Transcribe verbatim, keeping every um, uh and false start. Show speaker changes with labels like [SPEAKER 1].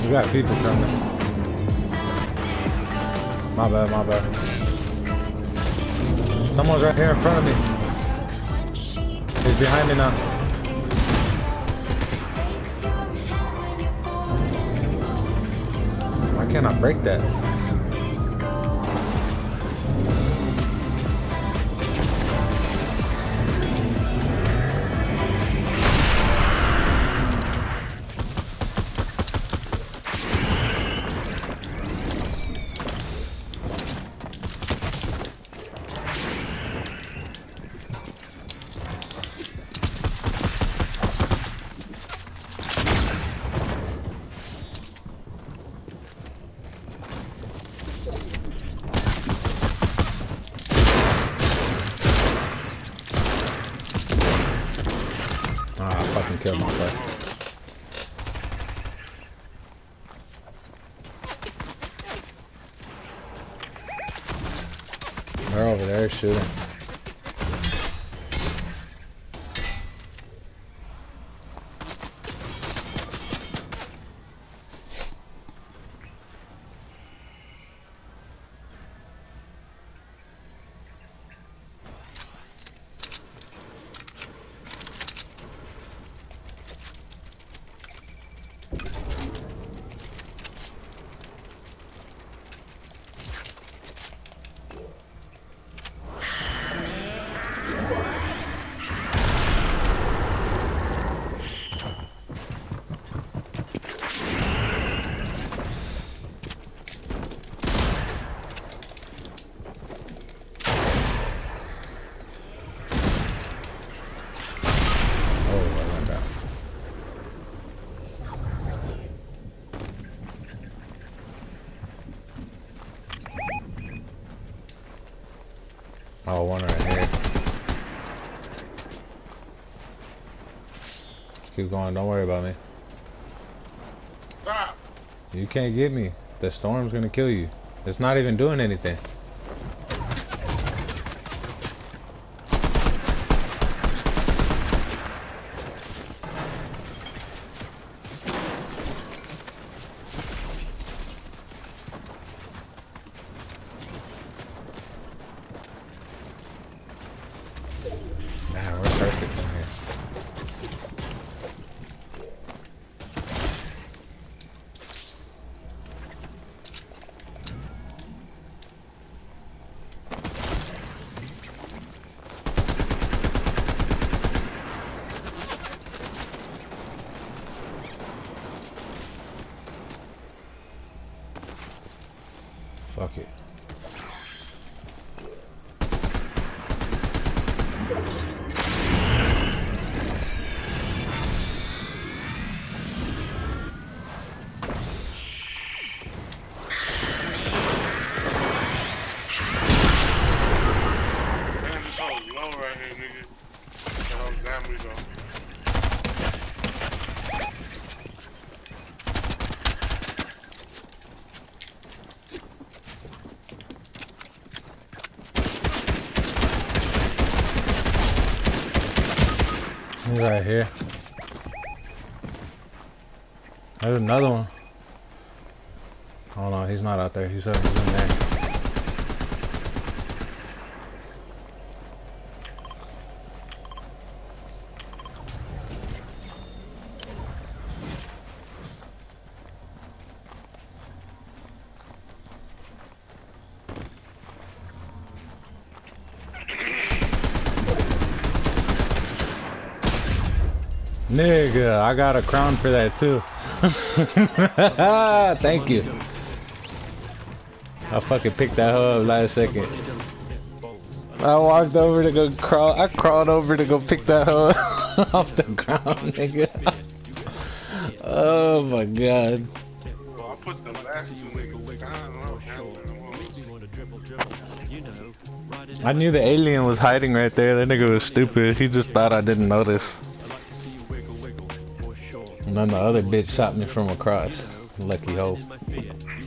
[SPEAKER 1] We got people coming. My bad, my bad. Someone's right here in front of me. He's behind me now. Why can't I break that? Ah, I fucking killed myself. They're over there shooting. Oh, one right here. Keep going, don't worry about me.
[SPEAKER 2] Stop!
[SPEAKER 1] You can't get me. The storm's gonna kill you. It's not even doing anything. Man, we're perfect in here. Fuck it.
[SPEAKER 2] Low right here, nigga. Oh, damn, we go.
[SPEAKER 1] He's right here. There's another one. Hold on, he's not out there. He's, uh, he's in there. Nigga, I got a crown for that too. Thank you. I fucking picked that hoe up last second. I walked over to go crawl. I crawled over to go pick that hoe off the ground, nigga. Oh my god.
[SPEAKER 2] Well, I put the last two niggas down.
[SPEAKER 1] I knew the alien was hiding right there. That nigga was stupid. He just thought I didn't notice. And then the other bitch shot me from across. Lucky hoe.